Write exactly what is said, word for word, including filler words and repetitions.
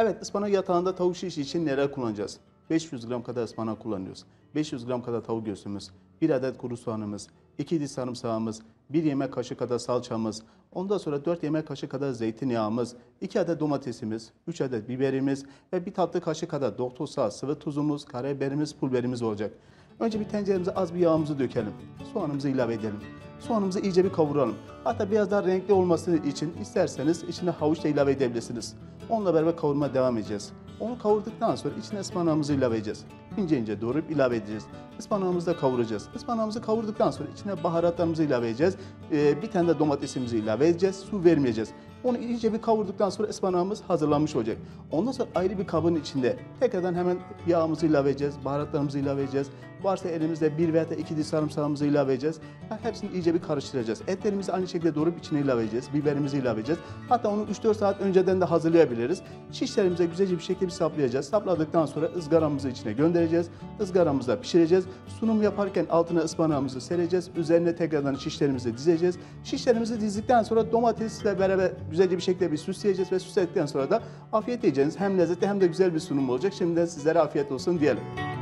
Evet, ıspanak yatağında tavuk şiş için neler kullanacağız? beş yüz gram kadar ıspanak kullanıyoruz. beş yüz gram kadar tavuk göğsümüz, bir adet kuru soğanımız, iki diş sarımsağımız, bir yemek kaşığı kadar salçamız, ondan sonra dört yemek kaşığı kadar zeytinyağımız, iki adet domatesimiz, üç adet biberimiz ve bir tatlı kaşığı kadar doktor sağ sıvı tuzumuz, karabiberimiz, pul biberimiz olacak. Önce bir tenceremize az bir yağımızı dökelim. Soğanımızı ilave edelim. Soğanımızı iyice bir kavuralım. Hatta biraz daha renkli olması için isterseniz içine havuç da ilave edebilirsiniz. Onunla beraber kavurmaya devam edeceğiz. Onu kavurduktan sonra içine ıspanağımızı ilave edeceğiz. İnce ince doğrayıp ilave edeceğiz. Ispanağımızı da kavuracağız. Ispanağımızı kavurduktan sonra içine baharatlarımızı ilave edeceğiz. Ee, bir tane de domatesimizi ilave edeceğiz. Su vermeyeceğiz. Onu iyice bir kavurduktan sonra ıspanağımız hazırlanmış olacak. Ondan sonra ayrı bir kabın içinde tekrardan hemen yağımızı ilave edeceğiz. Baharatlarımızı ilave edeceğiz. Varsa elimizde bir veya iki diş sarımsağımızı ilave edeceğiz. Hepsini iyice bir karıştıracağız. Etlerimizi aynı şekilde doğrayıp içine ilave edeceğiz. Biberimizi ilave edeceğiz. Hatta onu üç dört saat önceden de hazırlayabiliriz. Şişlerimize güzelce bir şekilde bir saplayacağız. Sapladıktan sonra ızgaramızı içine göndereceğiz. Izgaramızda pişireceğiz. Sunum yaparken altına ıspanağımızı sereceğiz. Üzerine tekrardan şişlerimizi dizeceğiz. Şişlerimizi dizdikten sonra domatesle beraber güzelce bir şekilde bir süsleyeceğiz ve süsledikten sonra da afiyet yiyeceğiniz hem lezzetli hem de güzel bir sunum olacak. Şimdiden sizlere afiyet olsun diyelim.